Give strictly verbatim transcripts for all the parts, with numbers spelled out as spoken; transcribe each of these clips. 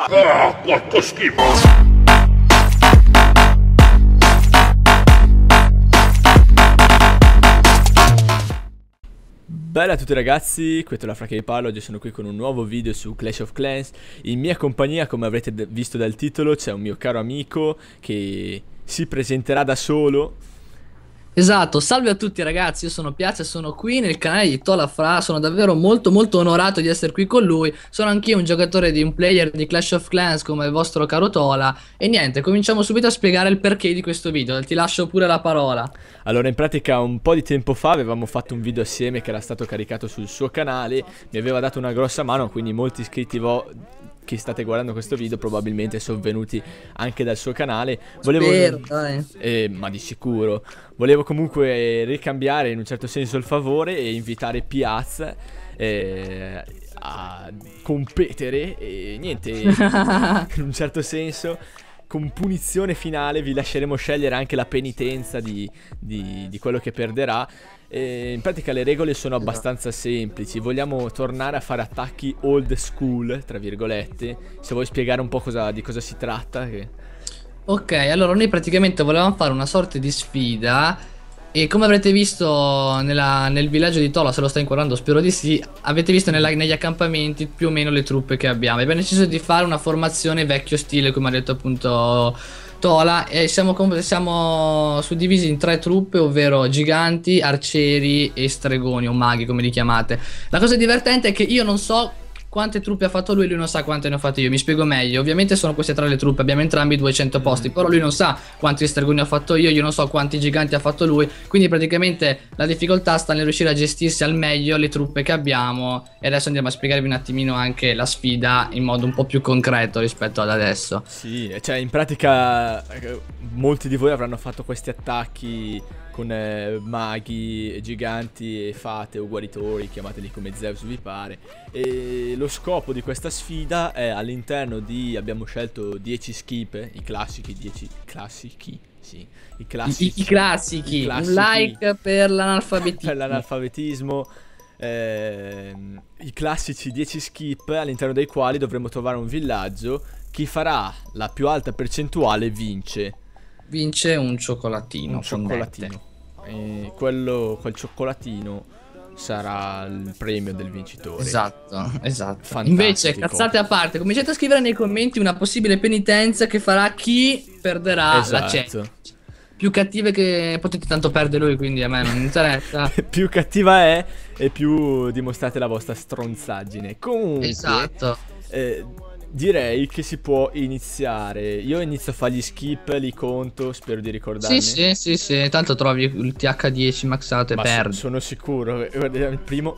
Ah, quanto schifo! Bella a tutti ragazzi, questo è la Fracca di Paolo. Oggi sono qui con un nuovo video su Clash of Clans. In mia compagnia, come avrete visto dal titolo, c'è un mio caro amico che si presenterà da solo. Esatto, salve a tutti ragazzi, io sono Piazza e sono qui nel canale di Tola Fra. Sono davvero molto molto onorato di essere qui con lui. Sono anch'io un giocatore di un player di Clash of Clans come il vostro caro Tola. E niente, cominciamo subito a spiegare il perché di questo video. Ti lascio pure la parola. Allora, in pratica un po' di tempo fa avevamo fatto un video assieme che era stato caricato sul suo canale. Mi aveva dato una grossa mano, quindi molti iscritti vo che state guardando questo video probabilmente sono venuti anche dal suo canale. Volevo Spero, dai. Eh, ma di sicuro. Volevo comunque ricambiare in un certo senso il favore e invitare Piazza eh, a competere e niente, in un certo senso con punizione finale vi lasceremo scegliere anche la penitenza di, di, di quello che perderà. E in pratica le regole sono abbastanza semplici. Vogliamo tornare a fare attacchi old school, tra virgolette. Se vuoi spiegare un po' cosa, di cosa si tratta che... Ok, allora noi praticamente volevamo fare una sorta di sfida. E come avrete visto nella, nel villaggio di Tola, se lo sta inquadrando spero di sì, avete visto nella, negli accampamenti più o meno le truppe che abbiamo. Abbiamo deciso di fare una formazione vecchio stile, come ha detto appunto Tola, e siamo, siamo suddivisi in tre truppe, ovvero giganti, arcieri e stregoni o maghi come li chiamate. La cosa divertente è che io non so quante truppe ha fatto lui, lui non sa quante ne ho fatte io. Mi spiego meglio. Ovviamente sono queste tre le truppe, abbiamo entrambi duecento posti, però lui non sa quanti stregoni ho fatto io, io non so quanti giganti ha fatto lui. Quindi praticamente la difficoltà sta nel riuscire a gestirsi al meglio le truppe che abbiamo. E adesso andiamo a spiegarvi un attimino anche la sfida in modo un po' più concreto rispetto ad adesso. Sì, cioè in pratica molti di voi avranno fatto questi attacchi con eh, maghi, giganti e fate o guaritori, chiamateli come Zeus vi pare. E lo scopo di questa sfida è all'interno di, abbiamo scelto dieci skip, i classici dieci classici, sì, i classici, I, i classici, i classici, un like per l'analfabetismo. per l'analfabetismo. Eh, i classici dieci skip all'interno dei quali dovremo trovare un villaggio. Chi farà la più alta percentuale vince. Vince un cioccolatino. Un cioccolatino. E quello, quel cioccolatino sarà il premio del vincitore. Esatto, esatto. Fantastico. Invece, cazzate a parte, cominciate a scrivere nei commenti una possibile penitenza che farà chi perderà Esatto. la cena. Più cattive che potete tanto perdere lui, quindi a me non interessa. Più cattiva è e più dimostrate la vostra stronzaggine. Comunque, esatto. Eh, direi che si può iniziare. Io inizio a fare gli skip, li conto, spero di ricordarmi. Sì, sì, sì, sì. Tanto trovi il T H dieci maxato e ma perdi. So, sono sicuro. Guarda, il primo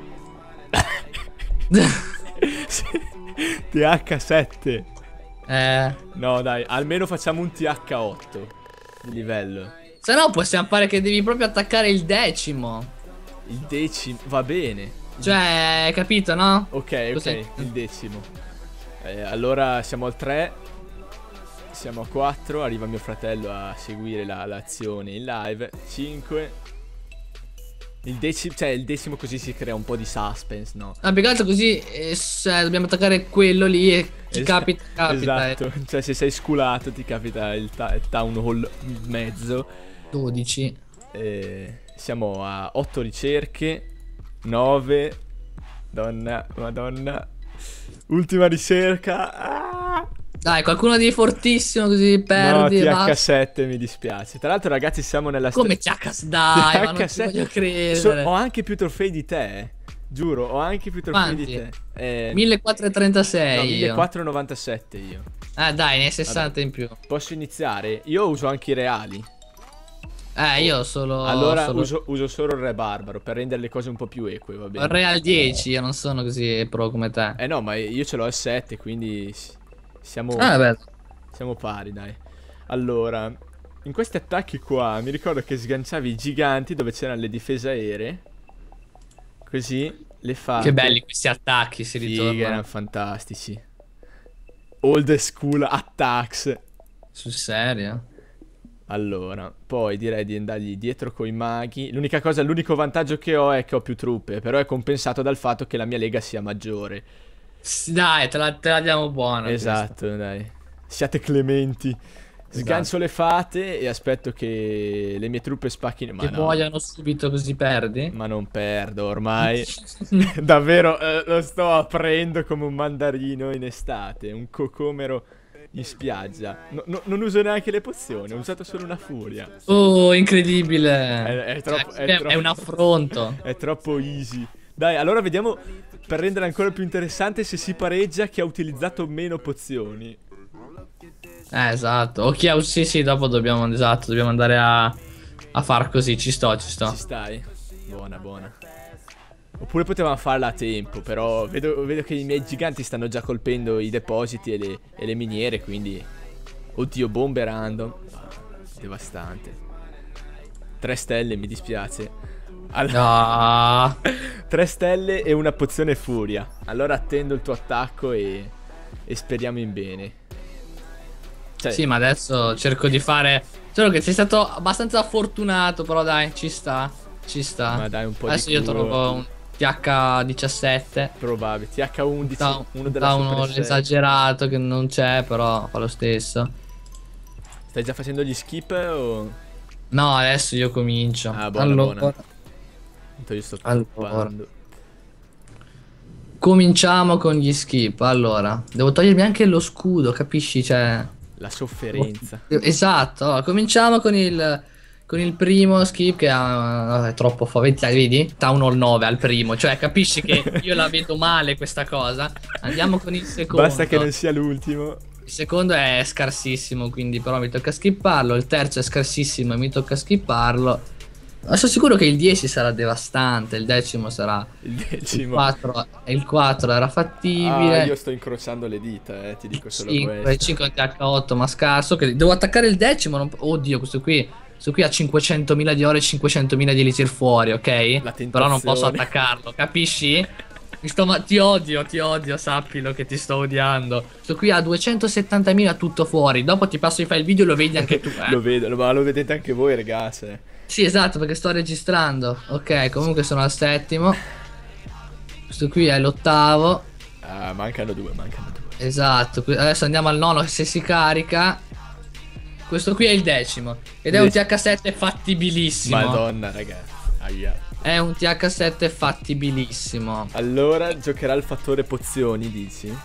T H sette. Eh. No dai, almeno facciamo un T H otto di livello. Se no possiamo fare che devi proprio attaccare il decimo. Il decimo, va bene. Cioè, capito, no? Ok, ok, Cos'è? il decimo. Eh, allora siamo al tre. Siamo a quattro. Arriva mio fratello a seguire l'azione in live. cinque. Il decimo, cioè il decimo, così si crea un po' di suspense, no? Ah, più che altro così eh, se dobbiamo attaccare quello lì e chi Es capita, capita. Esatto, eh. Cioè se sei sculato ti capita il, ta il town hall in mezzo. dodici. eh, Siamo a otto ricerche. nove. Madonna, madonna. Ultima ricerca. Ah! Dai, qualcuno di fortissimo così perdi. No, T H sette mi dispiace. Tra l'altro ragazzi siamo nella Come T H sette? Dai, ma non ci voglio credere. So, ho anche più trofei di te. Giuro, ho anche più trofei Quanti? di te. Eh, millequattrocentotrentasei. no, io. millequattrocentonovantasette io. Ah, dai, ne hai sessanta Vabbè. in più. Posso iniziare? Io uso anche i reali. Eh, io solo. Allora solo... Uso, uso solo il re barbaro per rendere le cose un po' più eque, va bene? Il Real dieci, io non sono così pro come te. Eh no, ma io ce l'ho al sette, quindi siamo, Ah, vabbè. siamo pari, dai. Allora, in questi attacchi qua mi ricordo che sganciavi i giganti dove c'erano le difese aeree. Così le fate. Che belli questi attacchi, si Figa, ritornano. erano fantastici. Old school attacks. Sul serio? Allora, poi direi di andargli dietro coi maghi. L'unica cosa, l'unico vantaggio che ho è che ho più truppe, però è compensato dal fatto che la mia lega sia maggiore. Sì, dai, te la, te la diamo buona. Esatto, questa. dai. Siate clementi. Sgancio Esatto. le fate e aspetto che le mie truppe spacchino. Ma Che no, muoiano subito così perdi. ma non perdo ormai. Davvero eh, lo sto aprendo come un mandarino in estate. Un cocomero in spiaggia. No- no- non uso neanche le pozioni, ho usato solo una furia. Oh, incredibile. È, è Cioè, troppo, è, è, troppo- è un affronto. è troppo easy. Dai, allora vediamo, per rendere ancora più interessante, se si pareggia chi ha utilizzato meno pozioni. Eh, esatto. O chi ha... Sì, sì, dopo dobbiamo... Esatto, dobbiamo andare a... A far così, ci sto, ci sto. Ci stai? Buona, buona. Oppure potevamo farla a tempo, però vedo, vedo che i miei giganti stanno già colpendo i depositi e le, e le miniere, quindi... Oddio, bombe random. Devastante. Tre stelle, mi dispiace. Allora... Ah, Tre stelle e una pozione furia. Allora attendo il tuo attacco e, e speriamo in bene. Cioè, sì, ma adesso cerco di fare... Solo che sei stato abbastanza fortunato, però dai, ci sta. Ci sta. ma dai un po' Adesso di io culo. trovo un T H diciassette. Probabile. T H undici, Da, uno della da uno Super sei. esagerato che non c'è, però fa lo stesso. Stai già facendo gli skip o... No, adesso io comincio. Ah, buona, allora, buona. Intanto io sto Allora. toppando. cominciamo con gli skip. Allora, devo togliermi anche lo scudo, capisci? Cioè... La sofferenza. Esatto, allora, cominciamo con il, con il primo skip che ha, è troppo forte, vedi? Town Hall nove al primo, cioè capisci che io la vedo male questa cosa. Andiamo con il secondo. Basta che non sia l'ultimo. Il secondo è scarsissimo, quindi però mi tocca skipparlo. Il terzo è scarsissimo e mi tocca skipparlo. Ma sono sicuro che il dieci sarà devastante, il decimo sarà... Il Il decimo. quattro, il quattro era fattibile. Ah, io sto incrociando le dita, eh, ti dico solo cinque, il questo. cinque è un T H otto ma scarso. Che devo attaccare il decimo. Non... Oddio, questo qui. Questo qui ha cinquecentomila di oro e cinquecentomila di elixir fuori, ok? La tentazione. Però non posso attaccarlo, capisci? Mi sto ma... Ti odio, ti odio, sappilo che ti sto odiando. Questo qui ha duecentosettantamila tutto fuori. Dopo ti passo di fare il video e lo vedi anche tu, eh. Lo vedo, ma lo vedete anche voi, ragazzi. Sì, esatto, perché sto registrando. Ok, comunque sono al settimo. Questo qui è l'ottavo. Ah, mancano due, mancano due. Esatto, qui- adesso andiamo al nono se si carica. Questo qui è il decimo. Ed è un T H sette fattibilissimo. Madonna, ragazzi. Aia. È un T H sette fattibilissimo. Allora giocherà il fattore pozioni, dici?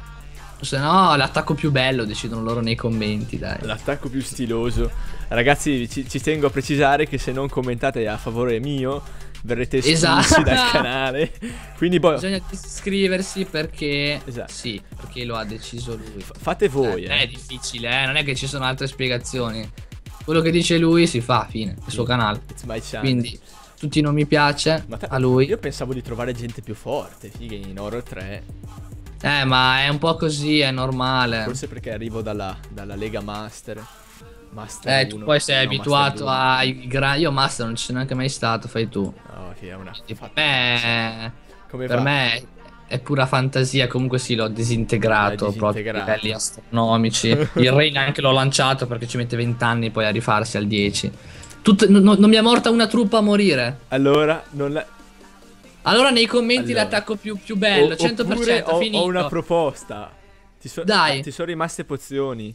Se no, l'attacco più bello decidono loro nei commenti, dai. L'attacco più stiloso. Ragazzi, ci, ci tengo a precisare che se non commentate a favore mio, verrete espulsi Esatto. dal canale. Quindi poi Bisogna iscriversi perché... Esatto. Sì, perché lo ha deciso lui. fate voi, Eh, eh. non è difficile, eh. Non è che ci sono altre spiegazioni. Quello che dice lui si fa, fine. È il suo canale. It's my channel. Quindi, tutti non mi piace Ma te- a lui. Io pensavo di trovare gente più forte, figa, in Horror tre. Eh, ma è un po' così, è normale. Forse perché arrivo dalla, dalla Lega Master. Master Eh, tu uno, poi sei no, abituato Master ai grandi. Io Master non ci sono neanche mai stato, fai tu. due. No, che è una E per fatta- me, Come per va? me è pura fantasia. Comunque sì, l'ho disintegrato L'hai proprio a disintegrato. livelli astronomici. Il Rain anche l'ho lanciato perché ci mette venti anni poi a rifarsi al dieci. Tut- no- non mi è morta una truppa a morire. Allora, non la... Allora nei commenti Allora. l'attacco più, più bello, O- cento per oppure cento, ho, finito. ho una proposta. Ti, so- Dai. ti sono rimaste pozioni.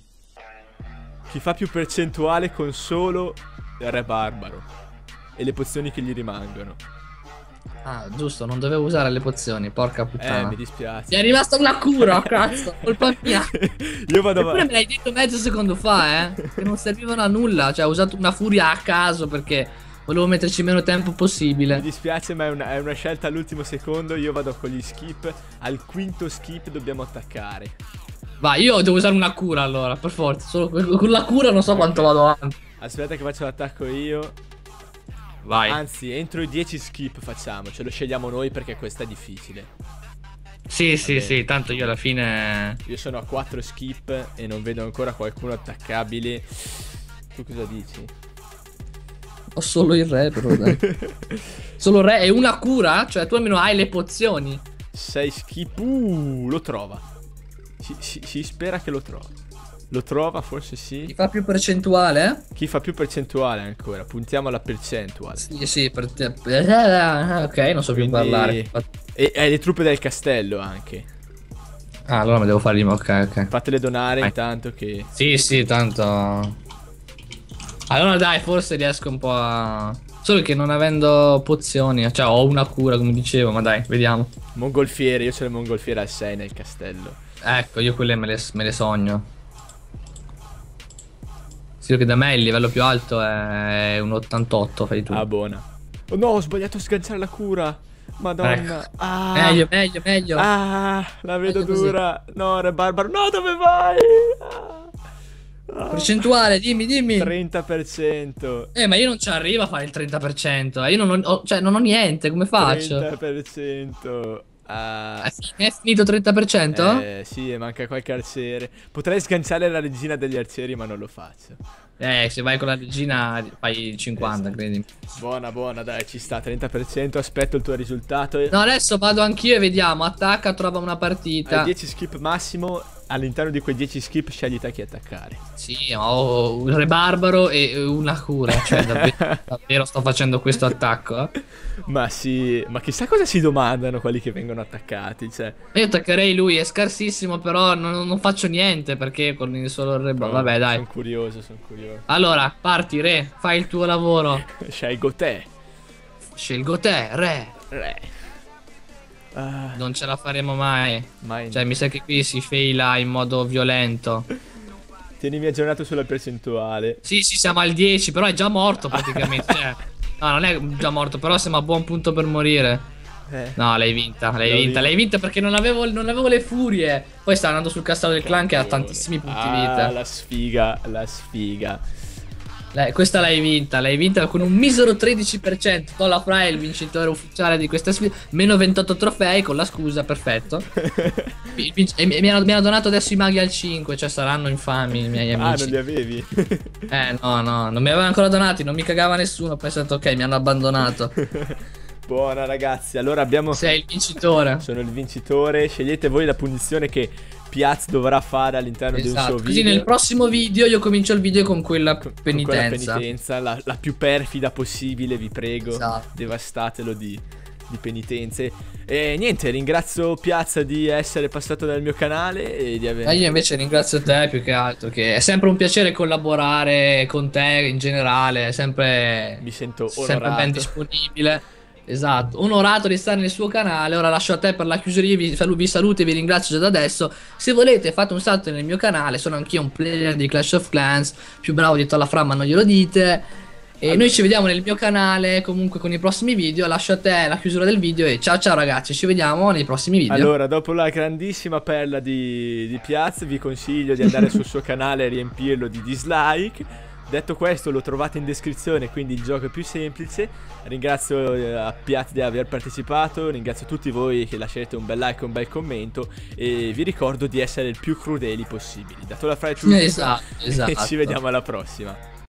Chi fa più percentuale con solo il Re Barbaro e le pozioni che gli rimangono. Ah, giusto, non dovevo usare le pozioni, porca Eh, puttana. mi Mi dispiace. è rimasta una cura, cazzo, colpa mia. Io vado Eppure me avanti. l'hai detto mezzo secondo fa, eh. Che non servivano a nulla. Cioè, ho usato una furia a caso perché volevo metterci meno tempo Mi possibile. dispiace, ma è una, è una scelta all'ultimo secondo. Io vado con gli skip. Al quinto skip dobbiamo attaccare. Vai, io devo usare una cura allora, per forza. Solo con con la cura non so quanto vado avanti. Aspetta che faccio l'attacco io. Vai. Anzi, entro i dieci skip facciamo. Ce lo scegliamo noi perché questa è difficile. Sì, sì, bene. sì, tanto io alla fine... Io sono a quattro skip e non vedo ancora qualcuno attaccabile. Tu cosa dici? Ho solo il re, però dai. Solo re e una cura? Cioè, tu almeno hai le pozioni. sei skip. Uh, lo trova. Si, si- si spera che lo trova. Lo trova, forse Ti sì. fa più percentuale? Chi fa più percentuale ancora? Puntiamo alla percentuale. Sì, sì, per te... Ok, non so più Quindi- parlare. E hai le truppe del castello anche. Ah, allora mi devo fare lì. Ok, ok. Fatele donare Vai. intanto che... Sì, sì, tanto. Allora dai, forse riesco un po' a... Solo che non avendo pozioni, cioè ho una cura come dicevo, ma dai, vediamo. Mongolfiere, io c'ho le mongolfiere al sei nel castello. Ecco, io quelle me le, me le sogno. Sì, che da me il livello più alto è un ottantotto, fai tu. Ah, buona. Oh no, ho sbagliato a sganciare la cura. Madonna. Ecco. Ah. Meglio, meglio, meglio. Ah, la vedo Meglio così. dura. No, Re Barbaro. No, dove vai? Ah. Ah. Percentuale, dimmi, dimmi. trenta per cento. Eh, ma io non ci arrivo a fare il trenta per cento. Io non ho, ho- cioè, non ho niente, come faccio? trenta per cento. Ah. È fi- è finito trenta per cento? Eh, sì, manca qualche arciere. Potrei sganciare la regina degli arcieri, ma non lo faccio. Eh, se vai con la regina fai cinquanta, Esatto. credi. Buona, buona, dai, ci sta. trenta per cento. Aspetto il tuo risultato. No, adesso vado anch'io e vediamo. Attacca, trova una Hai partita. dieci skip massimo. All'interno di quei dieci skip scegli te chi attaccare. Sì, ho un re barbaro e una cura. Cioè, davvero, davvero sto facendo questo attacco. Eh? Ma sì, ma chissà cosa si domandano quelli che vengono attaccati. Cioè, Io attaccherei lui, è scarsissimo, però non, non faccio niente perché con il solo re barbaro. Vabbè, dai. sono curioso, sono curioso. Allora, parti, re, fai il tuo lavoro. Scelgo te. Scelgo te, re. Re. Ah, Non ce la faremo mai. mai. Cioè, mi sa che qui si faila in modo violento. Tienimi aggiornato sulla percentuale. Sì, sì, siamo al dieci, però è già morto praticamente. Cioè, no, non è già morto, però siamo a buon punto per morire. Eh. No, l'hai vinta, l'hai L'ho vinta, vinta. l'hai vinta perché non avevo, non avevo le furie. Poi sta andando sul castello del clan che ha tantissimi punti Ah, vita. la sfiga, la sfiga. Lei- questa l'hai vinta, l'hai vinta con un misero tredici per cento. Tolla Fra è il vincitore ufficiale di questa sfida. Meno ventotto trofei con la scusa, perfetto. Mi- mi- E mi, mi hanno, mi hanno donato adesso i maghi al cinque, cioè saranno infami i miei Ah, non amici. li avevi? Eh no, no, non mi avevano ancora donati, non mi cagava nessuno. Ho pensato, ok, mi hanno abbandonato. Buona ragazzi, allora abbiamo... Sei il vincitore. Sono il vincitore, scegliete voi la punizione che Piaz dovrà fare all'interno di un Esatto, suo così video. nel prossimo video io comincio il video con quella Con penitenza. quella penitenza, la, la più perfida possibile, vi prego. Esatto. Devastatelo di, di penitenze. E niente, ringrazio Piazza di essere passato dal mio canale e di aver... E io invece ringrazio te più che altro, che è sempre un piacere collaborare con te in generale, è sempre, Mi sento sempre ben onorato. disponibile. Esatto, onorato di stare nel suo canale. Ora lascio a te per la chiusura, io vi, salu- vi saluto e vi ringrazio già da adesso. Se volete fate un salto nel mio canale, sono anch'io un player di Clash of Clans, più bravo di Tolla Fra ma non glielo dite. E Allora. noi ci vediamo nel mio canale comunque con i prossimi video. Lascio a te la chiusura del video e ciao ciao ragazzi, ci vediamo nei prossimi video. Allora, dopo la grandissima perla di, di Piaz, vi consiglio di andare sul suo canale e riempirlo di dislike. Detto questo, lo trovate in descrizione, quindi il gioco è più semplice. Ringrazio eh, a Piaz di aver partecipato, ringrazio tutti voi che lascerete un bel like e un bel commento e vi ricordo di essere il più crudeli possibili. Da Tolla Fra è tutto Esatto, e esatto. ci vediamo alla prossima.